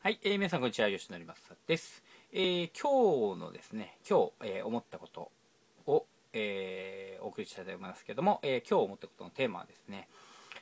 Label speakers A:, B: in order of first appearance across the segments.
A: はい、皆さんこんにちは、吉野正です。今日のですね、思ったことを、お送りしたいと思いますけども、今日思ったことのテーマはですね、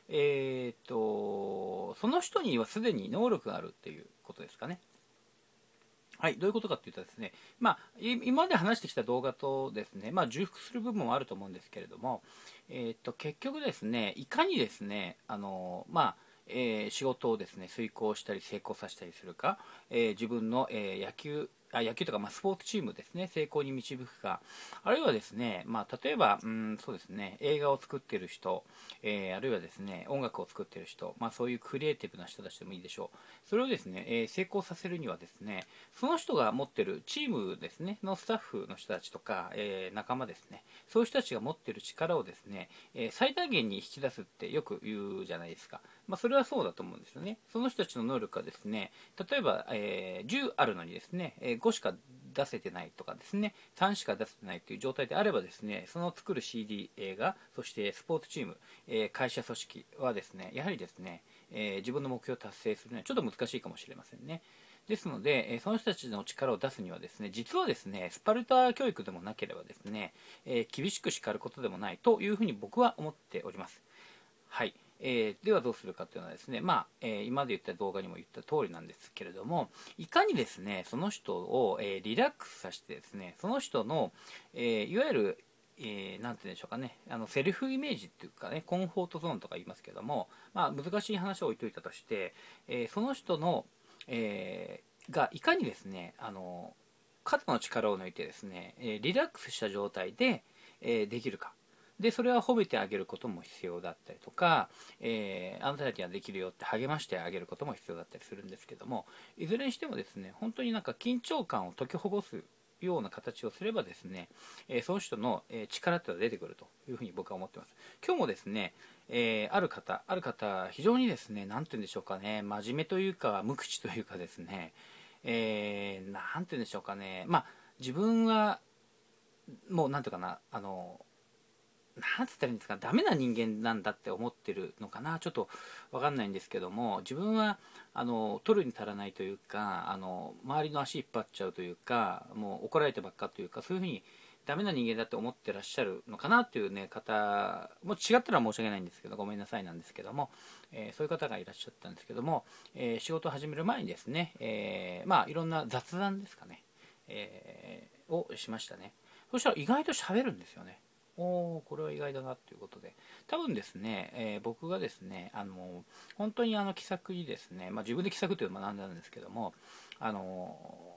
A: その人にはすでに能力があるっていうことですかね。はい、どういうことかというとですね、今まで話してきた動画とですね、重複する部分もあると思うんですけれども、結局ですね、いかにですね、仕事をですね、遂行したり成功させたりするか、自分の、野球とか、スポーツチームですね、成功に導くか、あるいはですね、例えば、そうですね、映画を作っている人、あるいはですね、音楽を作っている人、そういうクリエイティブな人たちでもいいでしょう。それをですね、成功させるにはですね、その人が持っているチームですね、のスタッフの人たちとか、仲間ですね、そういう人たちが持っている力をですね、最大限に引き出すってよく言うじゃないですか。それはそうだと思うんですよね。その人たちの能力はですね、例えば、10あるのにですね、5しか出せてないとかですね、3しか出せてないという状態であればですね、その作る CD 映画、そしてスポーツチーム、会社組織はですね、やはりですね、自分の目標を達成するのはちょっと難しいかもしれませんね。ですので、その人たちの力を出すにはですね、実はですね、スパルタ教育でもなければですね、厳しく叱ることでもないというふうに僕は思っております。はい。ではどうするかというのはですね、今まで言った動画にも言った通りなんですけれども、いかにですね、その人を、リラックスさせてですね、その人の、いわゆるなんて言うんでしょうかね、セルフイメージっていうかね、コンフォートゾーンとか言いますけども、難しい話を置いといたとして、その人の、がいかにですね、肩の力を抜いてですね、リラックスした状態で、できるか。で、それは褒めてあげることも必要だったりとか、あなたたちにはできるよって励ましてあげることも必要だったりするんですけども、いずれにしてもですね、本当になんか緊張感を解きほぐすような形をすればですね、その人の力っていうのが出てくるというふうに僕は思ってます。今日もですね、ある方、非常にですね、なんて言うんでしょうかね、真面目というか、無口というかですね、なんて言うんでしょうかね、自分は、もうなんていうかな、なんつったらいいんですか、ダメな人間なんだって思ってるのかな、ちょっとわかんないんですけども、自分は取るに足らないというか、周りの足引っ張っちゃうというか、もう怒られてばっかというか、そういうふうにダメな人間だって思ってらっしゃるのかなっていうね、方も違ったら申し訳ないんですけど、ごめんなさいなんですけども、そういう方がいらっしゃったんですけども、仕事を始める前にですね、いろんな雑談ですかね、をしましたね。そしたら意外と喋るんですよね。これは意外だなということで、多分ですね、僕がですね、本当に気さくにですね、自分で気さくというのもなんなんですけども、あの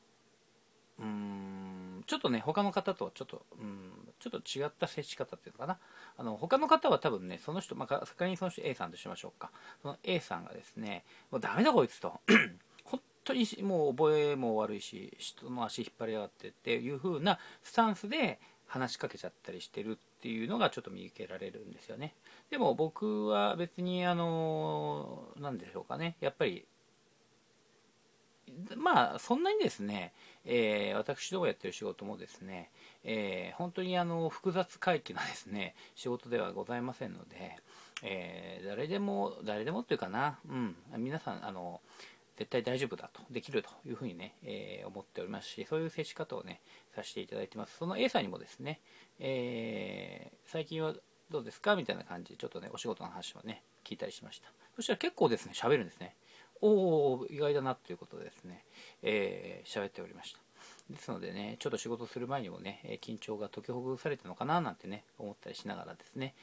A: ちょっとね、他の方とちょっと違った接し方っていうのかな。他の方は多分ね、その人、仮にその人 A さんとしましょうか。その A さんがですね、もうダメだこいつと。本当にもう覚えも悪いし、人の足引っ張りやがってっていう風なスタンスで話しかけちゃったりしてるっていうのがちょっと見受けられるんですよね。でも僕は別になんでしょうかね。やっぱりそんなにですね、私どもやってる仕事もですね、本当に複雑回帰なですね、仕事ではございませんので、誰でもっていうかな、皆さん、絶対大丈夫だと、できるというふうにね、思っておりますし、そういう接し方をね、させていただいてます。その A さんにもですね、最近はどうですかみたいな感じで、ちょっとね、お仕事の話をね、聞いたりしました。そしたら結構ですね、喋るんですね。おお、意外だなということでですね、喋っておりました。ですのでね、ちょっと仕事する前にもね、緊張が解きほぐされてるのかななんてね、思ったりしながらですね、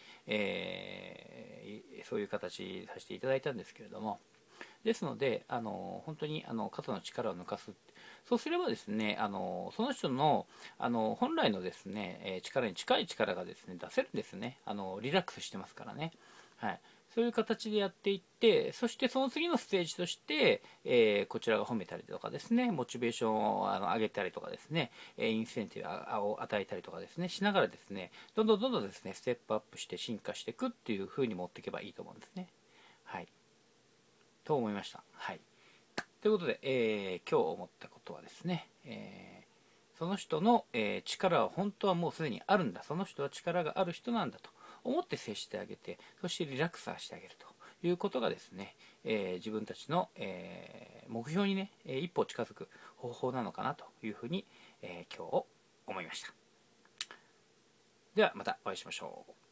A: そういう形させていただいたんですけれども、ですので、本当に肩の力を抜かす。そうすればですね、その人の、本来のですね、力に近い力がですね、出せるんですね。リラックスしてますからね。はい。そういう形でやっていって、そしてその次のステージとして、こちらが褒めたりとかですね、モチベーションを上げたりとかですね、インセンティブを与えたりとかですね、しながらですね、どんどんですね、ステップアップして進化していくっていう風に持っていけばいいと思うんですね。はい。と思いました。はい。ということで、今日思ったことはですね、その人の、力は本当はもうすでにあるんだ。その人は力がある人なんだと思って接してあげて、そしてリラックスさせてあげるということがですね、自分たちの、 目標にね、一歩近づく方法なのかなというふうに、今日思いました。ではまたお会いしましょう。